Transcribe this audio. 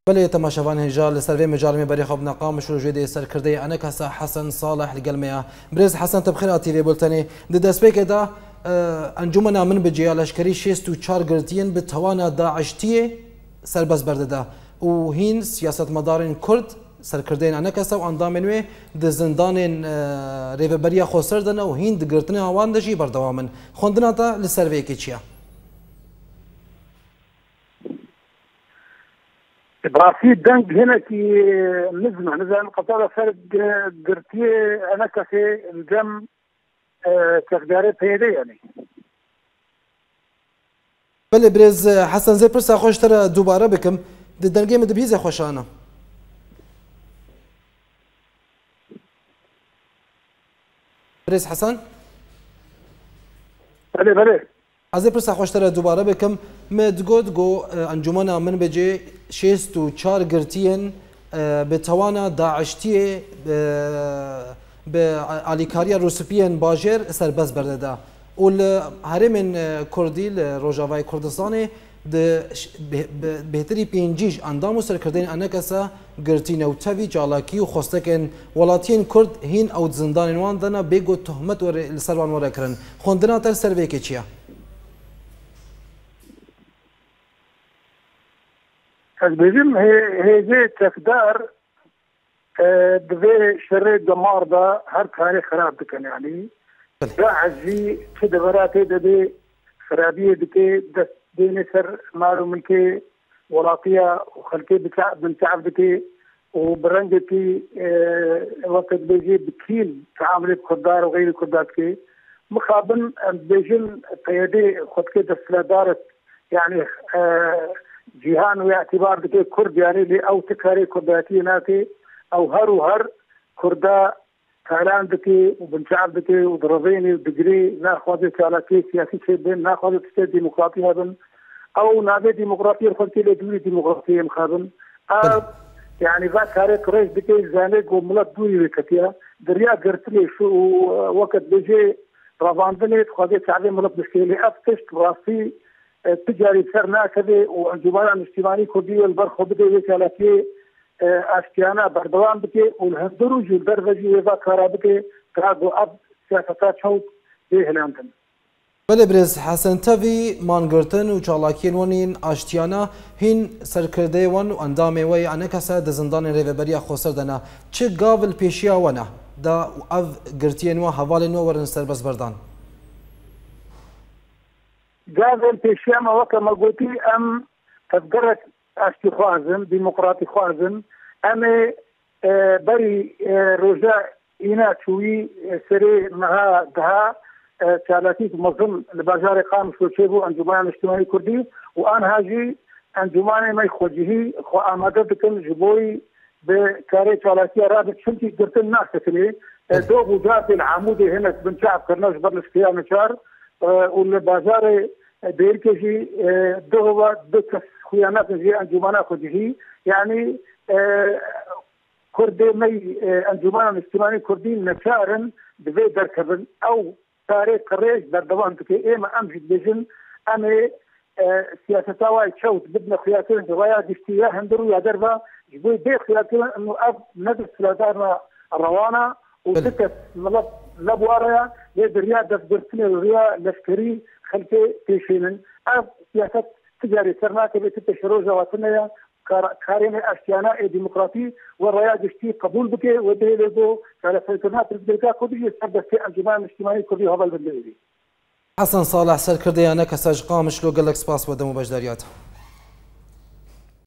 بله تماشاوان هنجار لسروی مجال می بری خوب نقام شروع جدی سرکرده انا کسا حسن صالح لقلمیا برز حسن تبخیر آتیوی بولتنی دست به که دا انجمن من بجیا لشکری 64 گرتین به توان داعشتیه سرباز برده دا و هین سیاست مدارن کرد سرکرده انا کسا و اندامنوی د زندان ریوبریا خسر دنا و هین دگرتن آوان دشی بردوامن خوندنا تا لسروی که چیا براسي دنگ هنا كي نزم قطار فرق قرتي انا كسي الجم تقداري بيدي يعني بله برز حسن زي برسا خوش ترى دوباره بكم دنگي مدبيزه خوشانه برز حسن بله از پرسا خوشتر دوباره بکم مدگود گو انجمن من بجی 64 گرتین به توان داعشتی به آلیکاریا روسپیان باجر سرباز برده دا اول هرم کردی روجاوای کردستان بهتری پینجیش اندامو سرکردین انکسا گرتین و تاوی جالاکی و خستکن ولاتین کرد هین او زندان وان دنا بگو تهمت ور سروان ور کرن خوندنا تر سروی که چیه بيجم هي تقدار بذي شري دمار ده هر كاري خراب دكان يعني عزي كده براتي ده خرابية دكي دي نسر مارو منكي ولاطية وخلكي بن تعب دكي وبرنجتي وقت بيجي بكيل تعاملي بخدار وغير الخدار كي مخابن بيجن قيادي خدكي دستلادارت يعني جهان واعتبار دكي كرد يعني اللي او تكاري كرداتي ناتي او هر وهر كردا كالان دكي وبن شعب دكي وضربيني ودقري ناخذ كالاكي سياسي شيء ناخذ تشتي ديمقراطية هذا او نادي ديمقراطية الخلطي لدولي ديمقراطية مخابن يعني ذا كاري كريش دكي زانيق وملات دوي وكتيا دريا قرتلي شو وقت بيجي رافاندني تخذي تعليم ملات مشكلة افتشت راسي تجاري سرنا كذا وانجمن الاجتماعي كردي والبرخ بدي وكالاتي اشتيانا بردوام بكي والهندرو جلدر وجي وذا كارابكي كاغو اب سياسات شوت به هلاندن بله برز حسن تاوی مانگرتن و چالاکین ونین اشتیانا هین سرکرده ون و اندامه وی انکسا د زندان ریوبریا خسر دنا چه گاول پیشیا ونه دا او گرتین و حوالین و ورن سرباز بردان جازم پیشیام وقت ما قلتي ام تقدرت اشتي خوازن ديمقراطي خوازن ام بري رجاء اينا شوي سري مها دها ثلاثي منظم البازار قام شو شيبو انجمان الاجتماعي كردي وان هاجي انجمان ما يخوجه خو اماده بكن جبوي بكاري ثلاثي رابط شنتي قلت الناس كلي دوغ وجات العمود هنا بن شعب كرناش برلش قيام شهر والبازار دير كشي دغوا دكس خيانات جي انجمانا خدجي يعني كردي مي انجمانا الاجتماعي كردي نشارن بذي دركبن او تاريخ قريش بردوان تكي ايما امجد بجن امي سياسة واي شوت بدنا خياتين روايا دشتيا هندرو يا دربا جبوي بي خياتين انه اب ندرس لدارنا الروانة وتكت ملط لبواريا يدريا دفدرتني الريا لشكري خلفي تيشينن اف سياسة تجاري سرناك بيت شروجة وطنية كارين اشتيانا ديمقراطي والرياض اشتي قبول بكي ودي لدو على سيطرنات رجلتا كودي يسبب في الجماعة الاجتماعي كودي هذا البلدي حسن صالح سركرديانا كساج قامش لو قال لك سباس ودمو بجداريات